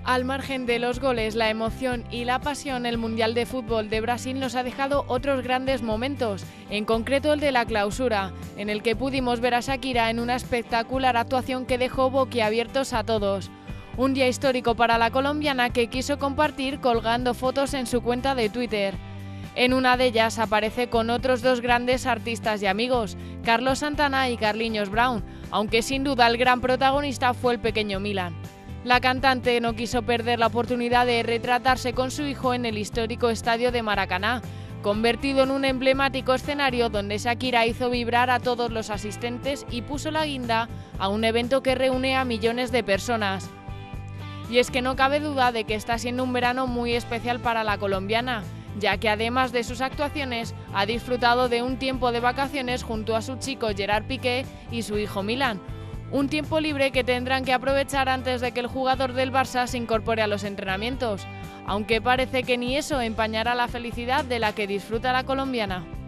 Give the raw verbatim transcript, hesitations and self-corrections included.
Al margen de los goles, la emoción y la pasión, el Mundial de Fútbol de Brasil nos ha dejado otros grandes momentos, en concreto el de la clausura, en el que pudimos ver a Shakira en una espectacular actuación que dejó boquiabiertos a todos. Un día histórico para la colombiana que quiso compartir colgando fotos en su cuenta de Twitter. En una de ellas aparece con otros dos grandes artistas y amigos, Carlos Santana y Carlinhos Brown, aunque sin duda el gran protagonista fue el pequeño Milan. La cantante no quiso perder la oportunidad de retratarse con su hijo en el histórico estadio de Maracaná, convertido en un emblemático escenario donde Shakira hizo vibrar a todos los asistentes y puso la guinda a un evento que reúne a millones de personas. Y es que no cabe duda de que está siendo un verano muy especial para la colombiana, ya que además de sus actuaciones ha disfrutado de un tiempo de vacaciones junto a su chico Gerard Piqué y su hijo Milan. Un tiempo libre que tendrán que aprovechar antes de que el jugador del Barça se incorpore a los entrenamientos, aunque parece que ni eso empañará la felicidad de la que disfruta la colombiana.